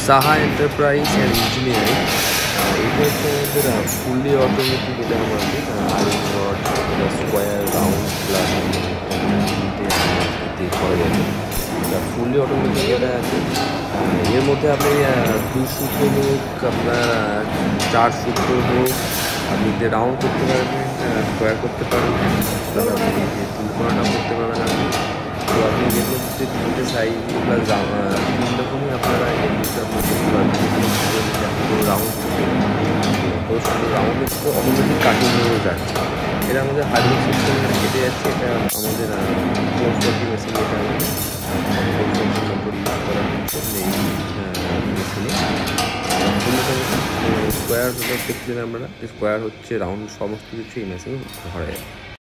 Saha enterprise and engineering. এইটা হচ্ছে আমাদের ফুললি অটোমেটিক। এটা আমাদের আয়রন রড, এটা স্কোয়ার, রাউন্ড, প্লাস তিনটে করা যাবে। এটা ফুললি অটোমেটিক এটা আছে। এর মধ্যে আপনি 2 সূত্র হোক, আপনার 4 সূত্র হোক, আপনি রাউন্ড করতে পারবেন, স্কোয়ার করতে পারবেন, প্লাস আপনি তিন কোণাটা করতে পারবেন আপনি। তো আপনি এর মধ্যে 3টে সাইজ প্লাস 3 রকমই আপনারা এর মধ্যে আপনি করতে পারবেন। রাউন্ড তো শুধু রাউন্ডে তো অটোমেটিক কাটিং হয়ে যাচ্ছে। এটা আমাদের হার্ডওয়্যার সিস্টেম কেটে যাচ্ছে। এটা আমাদের 440 মেশিন, এটা আমাদের 440 নম্বর ইউজ করা হচ্ছে এই মেশিনে। স্কোয়ার হতে আমরা স্কোয়ার হচ্ছে রাউন্ড সমস্ত কিছু এই মেশিনে করা যায়।